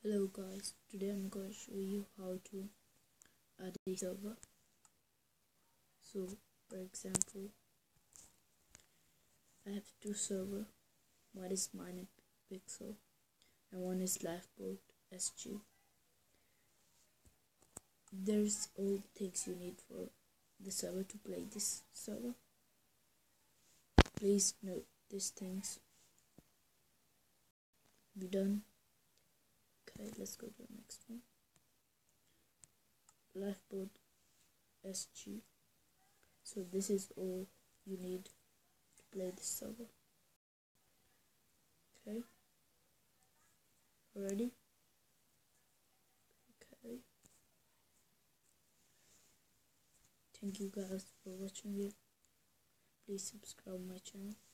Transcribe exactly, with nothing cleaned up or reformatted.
Hello guys, today I'm going to show you how to add a server. So for example, I have two servers. One is MinePixel and one is Lifeboat S G. There's all the things you need for the server to play this server. Please note these things. Be done. Okay, let's go to the next one. Lifeboat S G. So this is all you need to play this server. Okay, ready? Okay, thank you guys for watching it. Please subscribe my channel.